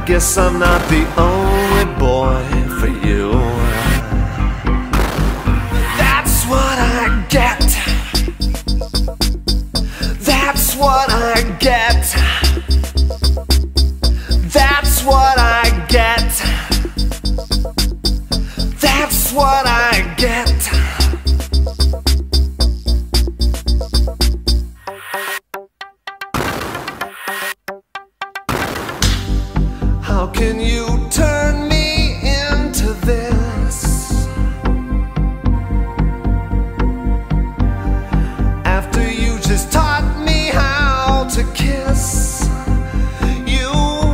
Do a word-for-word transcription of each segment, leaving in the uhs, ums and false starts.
guess I'm not the only boy for you. That's what I get. That's what I get. That's what I get. That's what I get. How can you turn me into this after you just taught me how to kiss you?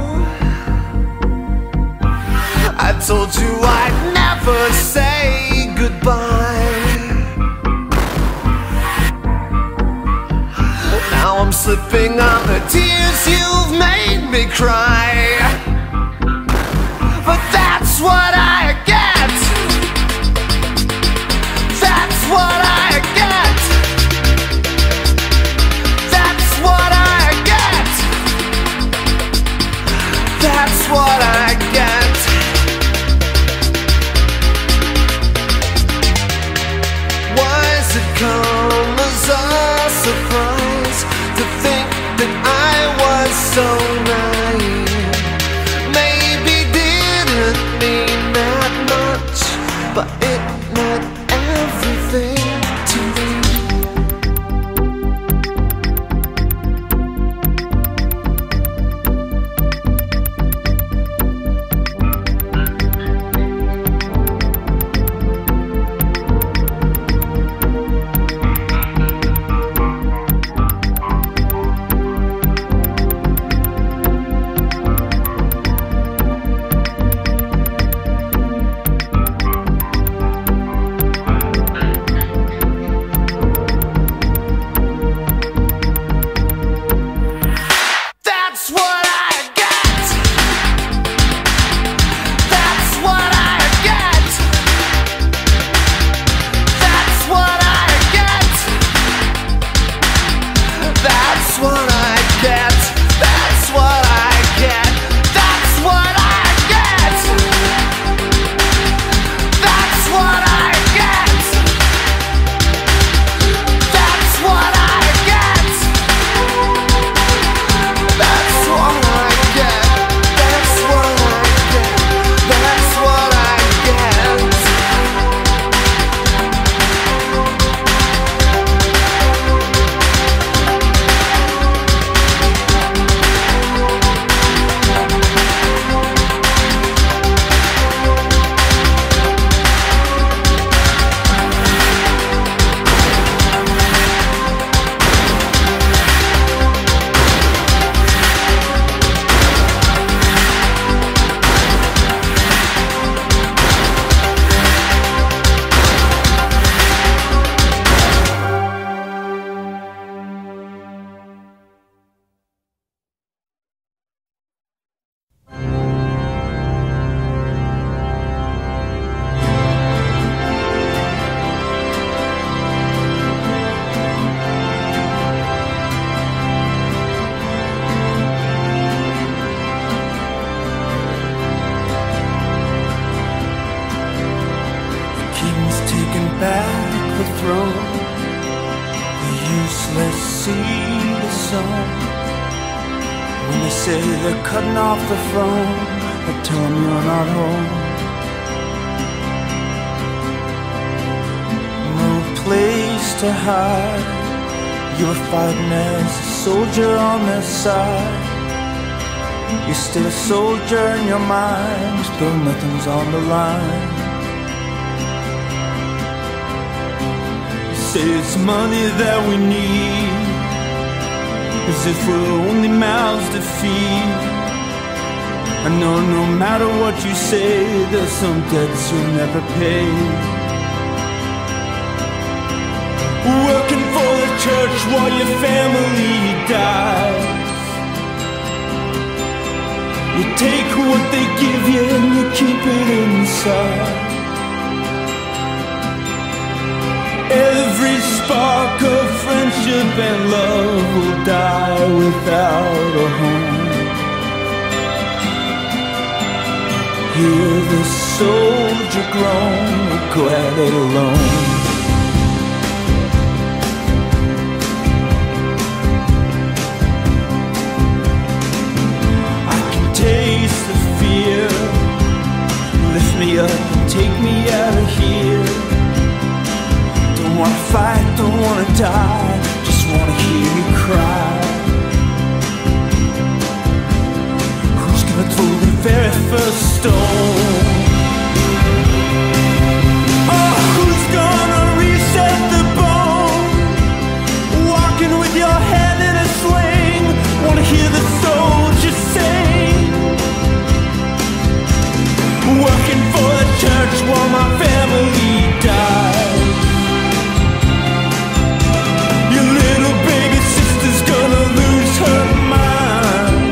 I told you I'd never say goodbye. Now I'm slipping on the tears you've made me cry. But that's what I get. That's what I get. That's what I get. That's what I get. Why does it come as a surprise to think that I was so naive? But it meant everything to me. When they say they're cutting off the phone, I tell them you're not home. No place to hide. You were fighting as a soldier on their side. You're still a soldier in your mind, though nothing's on the line. You say it's money that we need, as if we're the only mouths to feed. I know no matter what you say, there's some debts you'll never pay. Working for the church while your family dies. You take what they give you and you keep it inside. Every spark of friendship and love will die without a home. Hear the soldier groan, we'll go at it alone. I can taste the fear, lift me up and take me out of here. Don't wanna fight, don't wanna die, just wanna hear you cry. Who's gonna throw the very first stone? Oh, who's gonna reset the bone? Walking with your head in a sling, wanna hear the soldiers sing. Working for the church while my family dies. Your little baby sister's gonna lose her mind.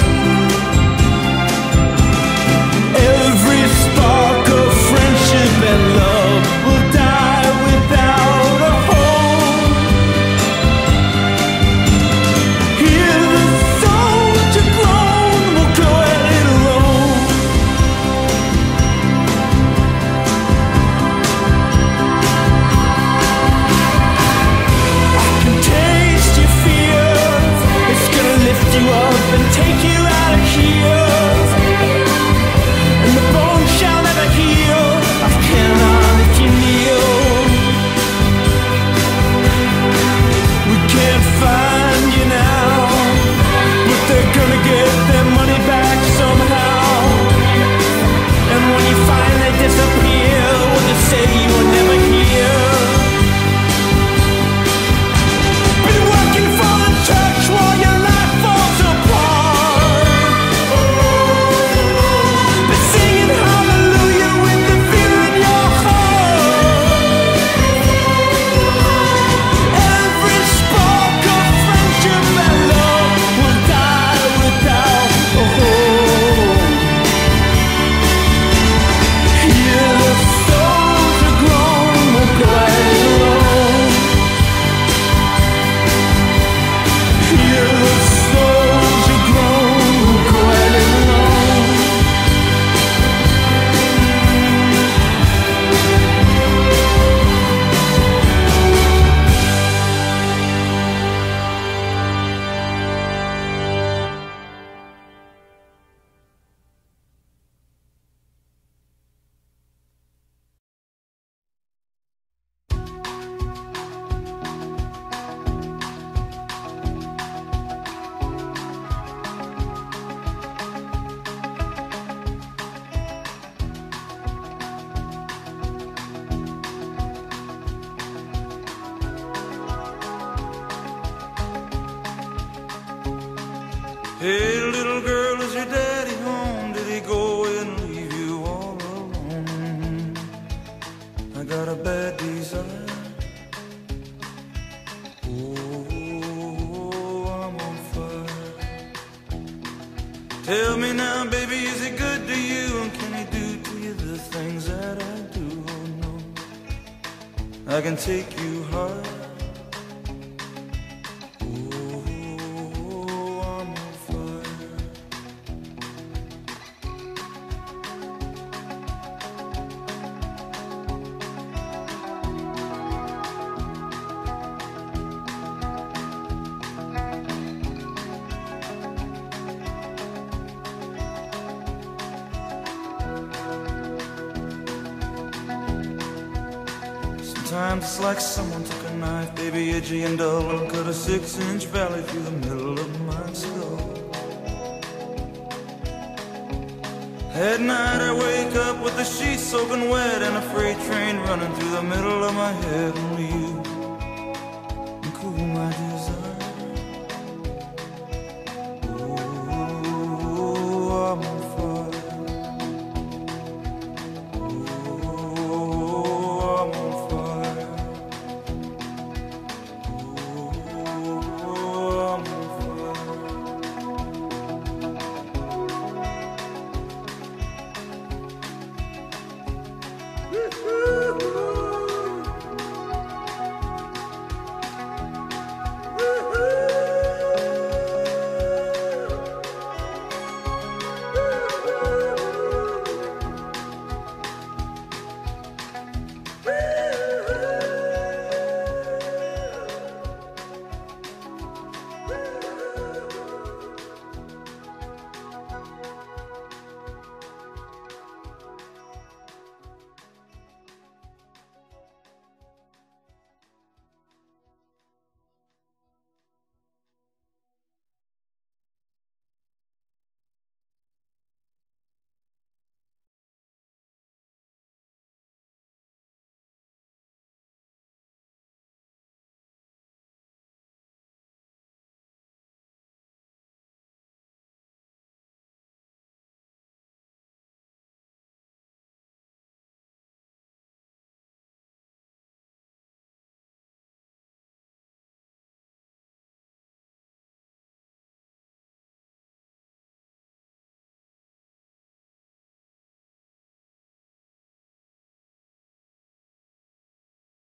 Every spark of friendship and love will die without a home. Hear the soldier groan, we'll go at it alone. I can taste your fear, it's gonna lift you up and take you out of here. And the bone shall never heal, I cannot if you kneel. We can't find you now, but they're gonna get their money back somehow. And when you finally disappear, we'll just say you were never here. Been working for the church while your life falls apart. Been singing hallelujah with the fear in your heart. Every spark of friendship and love will die without a home. Hear the soldier groan, we'll go at it alone. Hear the soldier groan, we'll go at it alone. Hey, little girl, is your daddy home? Did he go and leave you all alone? I got a bad desire. Oh, I'm on fire. Tell me now, baby, is he good to you? And can he do to you the things that I do? Oh, no, I can take you high. Sometimes it's like someone took a knife, baby, edgy and dull, and cut a six-inch valley through the middle of my skull. At night I wake up with the sheets soaking wet and a freight train running through the middle of my head. Only you can cool my desire. Oh, I'm on fire. Woo-hoo!